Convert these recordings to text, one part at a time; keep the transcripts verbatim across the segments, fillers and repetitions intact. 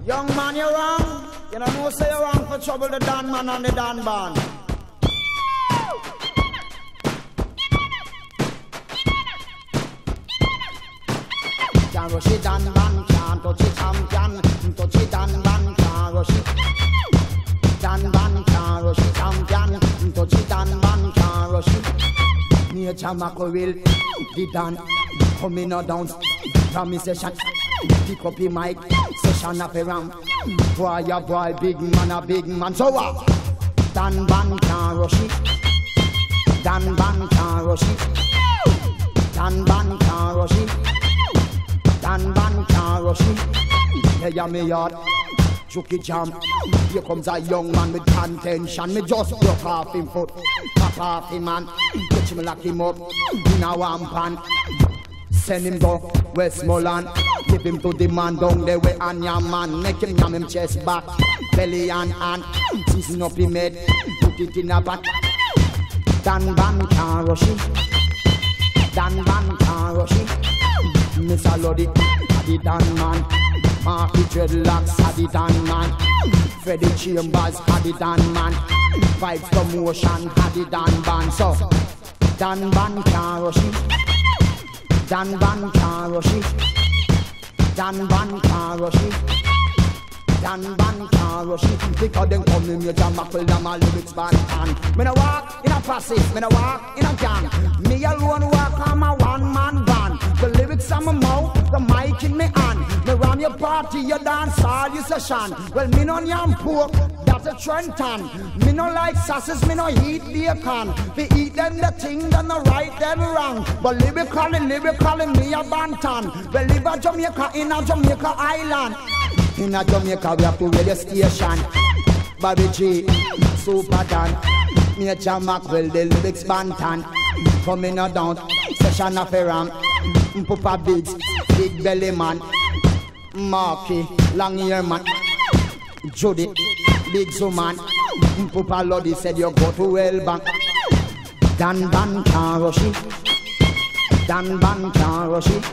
Young man, you're wrong. You don't know, say you're wrong for trouble the Dan man and the Dan band. Can't rush it, Dan band, can't touch it, champion. Touch it, Dan band, can't rush it. Dan band, can't rush it, champion. Touch it, Dan band, can't rush it. Nature mackerel, the Dan, coming on down. From session, pick up the mic, session of a ram. Boy, ya boy, big man, a big man. So what? Dan band can't rush it. Dan band can't rush it. Dan band can't rush it. Dan band can't rush it. Hey, ya me yard, Chucky jam. Here comes a young man with contention. Me just broke off him foot, pop off him man. Catch him, lock him up in a one pan. Send him go Westmoreland. Give him to the man down there with Anya man. Make him yam him chest back, belly and hand. Season up him head, put it in a bat. Dan Van can't rush it. Dan Van can't rush it. Mister Lodi, the Dan man. Marky Dreadlocks, the Dan man. Freddie Chambers, the Dan man. Vibes Promotion, the Dan band. So Dan Van can't rush it. Dan Van can't rush it. Dan Van can't rush it. Dan Van can't rush it. Because them come in major muckle and my lyrics band. Me no walk in a passive, me no walk in a gang. Me alone walk on my one man band. The lyrics on my mouth, the mic in me hand. Me run your party, your dance, all you session. Well, me no yam pork, that's a Trenton. Me no like sauces, me no eat bacon. We eat them the thing, then no right, them wrong. But lyrically, lyrically, me a bantan. We live a Jamaica in a Jamaica island. In a Jamaica, we have to radio station. Bobby G, Super Dan. Me a Mackerel, the lyrics bantan. Coming a down, session of a ram. Papa Biggs, Big Belly man. Marky, long ear man. Judy, Big Zuman. Papa Lodi said you go to Wellbank. Dan Van can't rush it. Dan Van can't rush it.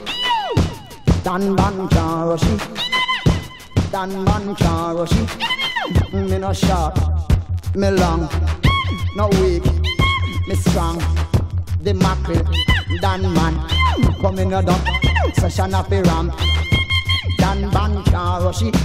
Dan Van can't rush it. Dan Van can't rush it. Me no short, me long, no weak, me strong. The mackerel, Dan man, coming a down, session of a ram. Dan Van can't rush it.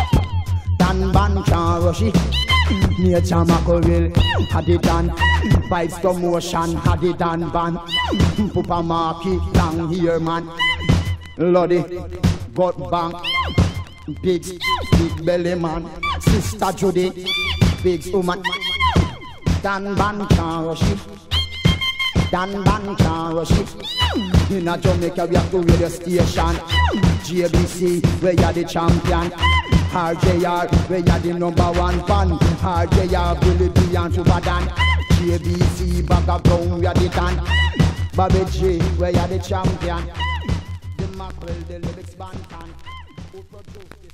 Dan Van can't rush it. Nature mackerel, had it done. Vibes Promotion, had it done van. Papa Marky, long here man. Lodi, got bank. Big, big belly man. Sister Judy, big woman. Dan Van can't rush it. Dan Van can't rush it. In a Jamaica we have to radio station. J B C, where you're the champion. R J R, where you're the number one fan. R J R, Billy B and Super Dan. J B C, Bagger Brown, where you're the Dan. Bobby G, where you're the champion. The Mackerel, the lyrics bantan.